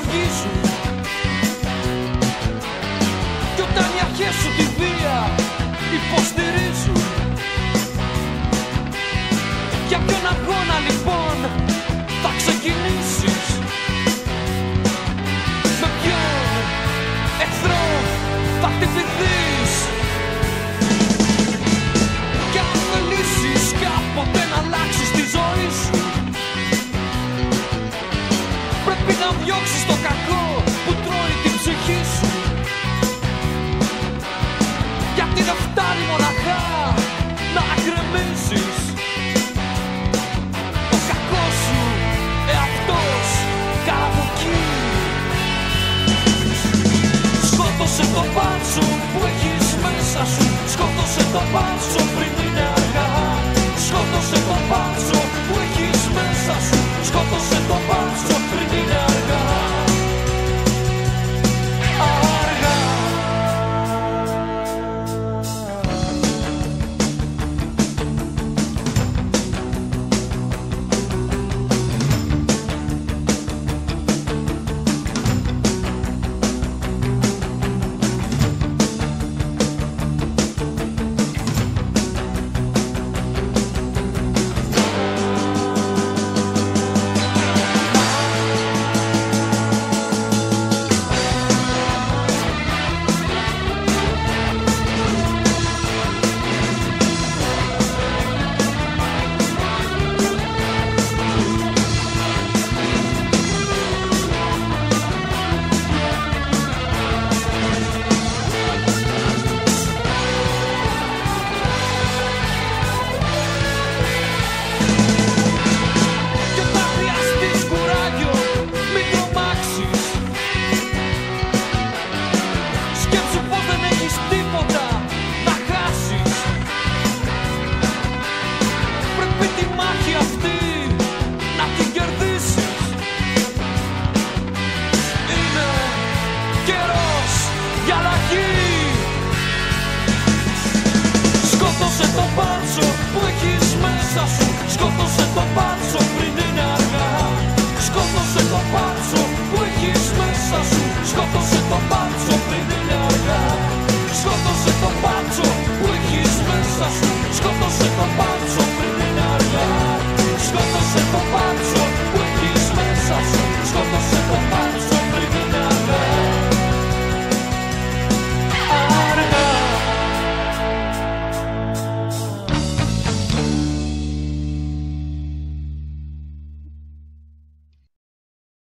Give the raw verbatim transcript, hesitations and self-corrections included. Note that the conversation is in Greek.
οργίζουν. Κι όταν οι αρχές σου τη βία υποστηρίζουν. Για ποιον αγώνα λοιπόν θα ξεκινήσεις? Με ποιον εχθρό θα χτυπηθείς? Κι αν θελήσεις κάποτε να αλλάξεις τη ζωή σου, πρέπει να διώξεις το κακό που τρώει την ψυχή σου. Γιατί δεν φτάνει μοναχά να γκρεμίζεις το κακό σου εαυτός κάπου εκεί. Σκότωσε το μπάτσο που έχεις μέσα σου. Σκότωσε το μπάτσο πριν είναι αργά. Σκότωσε το μπάτσο που έχεις μέσα σου. Σκότωσε το μπάτσο πριν είναι αργά. Αργά. Σκότωσε το μπάτσο που έχεις μέσα σου. Σκότωσε το μπάτσο πριν είναι αργά. Σκότωσε το μπάτσο που έχεις μέσα σου. Σκότωσε το μπάτσο πριν είναι αργά. Σκότωσε το μπάτσο.